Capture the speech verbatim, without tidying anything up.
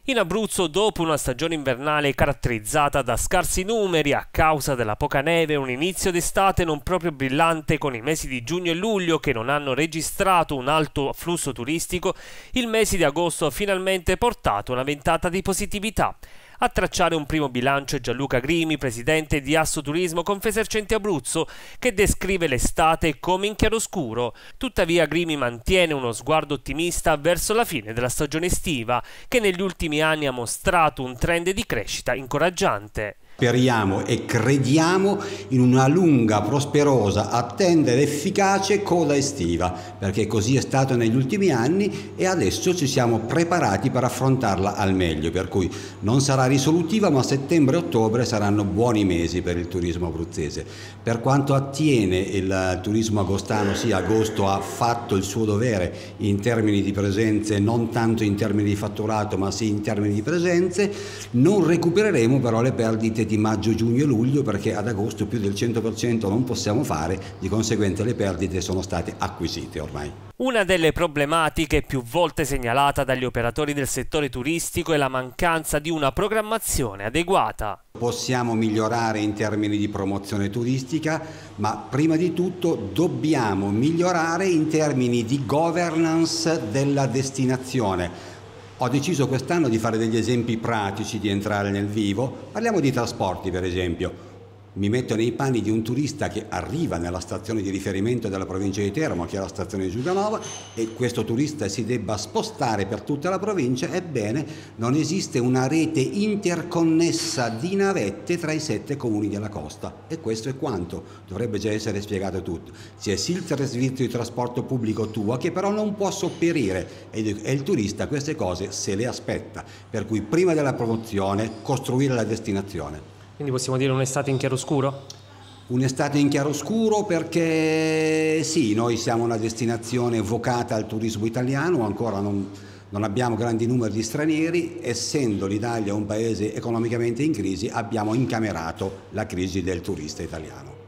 In Abruzzo, dopo una stagione invernale caratterizzata da scarsi numeri a causa della poca neve e un inizio d'estate non proprio brillante con i mesi di giugno e luglio che non hanno registrato un alto afflusso turistico, il mese di agosto ha finalmente portato una ventata di positività. A tracciare un primo bilancio è Gianluca Grimi, presidente di Assoturismo Confesercenti Abruzzo, che descrive l'estate come in chiaroscuro. Tuttavia Grimi mantiene uno sguardo ottimista verso la fine della stagione estiva, che negli ultimi anni ha mostrato un trend di crescita incoraggiante. Speriamo e crediamo in una lunga, prosperosa, attenta ed efficace coda estiva, perché così è stato negli ultimi anni e adesso ci siamo preparati per affrontarla al meglio, per cui non sarà risolutiva, ma settembre e ottobre saranno buoni mesi per il turismo abruzzese. Per quanto attiene il turismo agostano, sì, agosto ha fatto il suo dovere in termini di presenze, non tanto in termini di fatturato, ma sì in termini di presenze. Non recupereremo però le perdite di maggio, giugno e luglio, perché ad agosto più del cento per cento non possiamo fare, di conseguenza le perdite sono state acquisite ormai. Una delle problematiche più volte segnalata dagli operatori del settore turistico è la mancanza di una programmazione adeguata. Possiamo migliorare in termini di promozione turistica, ma prima di tutto dobbiamo migliorare in termini di governance della destinazione. Ho deciso quest'anno di fare degli esempi pratici, di entrare nel vivo. Parliamo di trasporti, per esempio. Mi metto nei panni di un turista che arriva nella stazione di riferimento della provincia di Teramo, che è la stazione di Giulianova, e questo turista si debba spostare per tutta la provincia. Ebbene, non esiste una rete interconnessa di navette tra i sette comuni della costa, e questo è quanto. Dovrebbe già essere spiegato tutto. C'è sì il servizio di trasporto pubblico T U A, che però non può sopperire, e il turista queste cose se le aspetta, per cui prima della promozione costruire la destinazione. Quindi possiamo dire un'estate in chiaroscuro? Un'estate in chiaroscuro, perché sì, noi siamo una destinazione vocata al turismo italiano, ancora non, non abbiamo grandi numeri di stranieri, essendo l'Italia un paese economicamente in crisi abbiamo incamerato la crisi del turista italiano.